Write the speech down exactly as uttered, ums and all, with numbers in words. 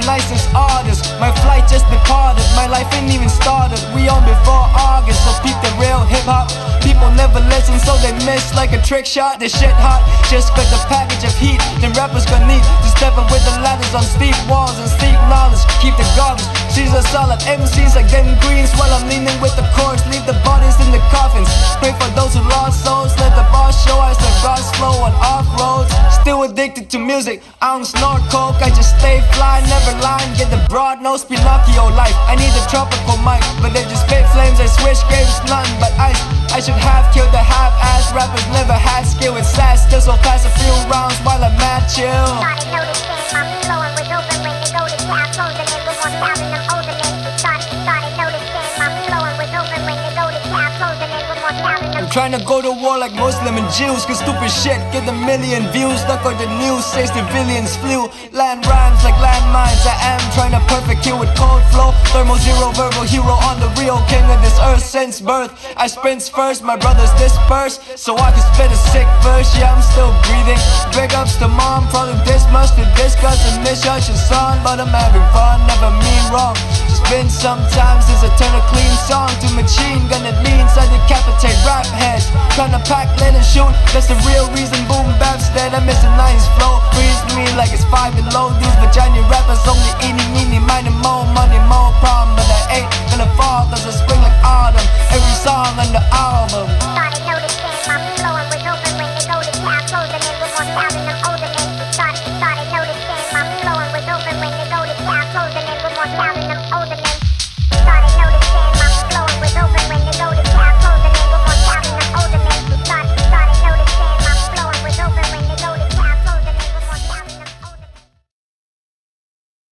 nicest artist. My flight just departed, my life ain't even started. We on before August, so peep the real hip-hop. People never listen, so they miss like a trick shot. This shit hot, just got the package of heat. Then rappers gonna need to step up with the ladders on steep walls and steep knowledge. Keep the garbage, she's a solid M Cs like them greens. While I'm leaning with the chorus, leave the bodies in the coffins. Pray for those who lost souls, let the boss show us the God's flow on off-roads. Still addicted to music, I don't snort coke, I just stay fly, never lying. Get the broad nose Pinocchio life. I need a tropical mic, but they just spit flames. I switch games, nothing but ice. I should have killed the half-ass rappers, never had skill with sass. Still so fast a few rounds while I'm mad chill. Started noticing my flowing was open when they go to tap, closing in with one thousand of older names. Started, started noticing my flowing was open when they go to tap, closing in with one thousand of I'm trying to go to war like Muslim and Jews, cause stupid shit get a million views. Look at the news, say civilians flew. Land rhymes like landmines, I am trying to perfect kill with cold flow. Thermo zero, verbal hero on the real, king of this earth since birth. I sprints first, my brothers disperse, so I can spit a sick verse. Yeah, I'm still breathing. Big ups to mom, probably this much to discuss and misjudge your son, but I'm having fun, never mean wrong. Just been sometimes since I turn a clean song to machine gun. It means I decapitate rap heads. Tryna pack, let and shoot, that's the real reason boom bap's dead. I miss a nice flow, freeze me like it's five below. These vagina rappers only eating, meeny, minding more money, more problem. But